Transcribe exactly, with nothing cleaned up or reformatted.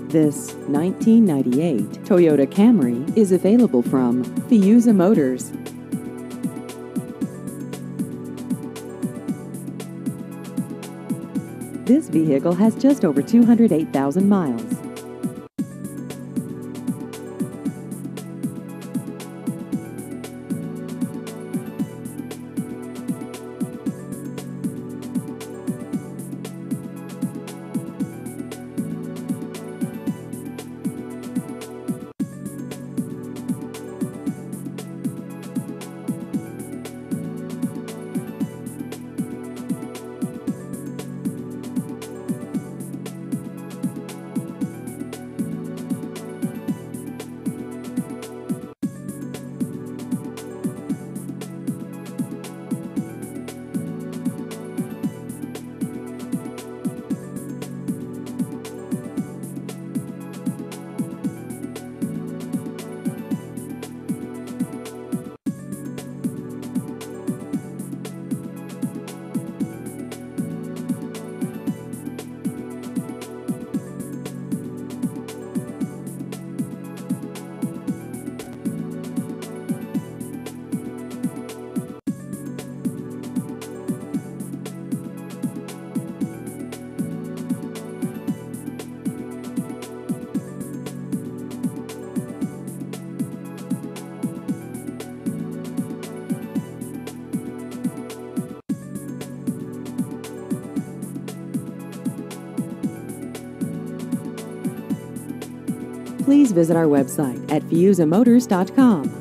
This nineteen ninety-eight Toyota Camry is available from Fiuza Motors. This vehicle has just over two hundred eight thousand miles. Please visit our website at fiuza motors dot com.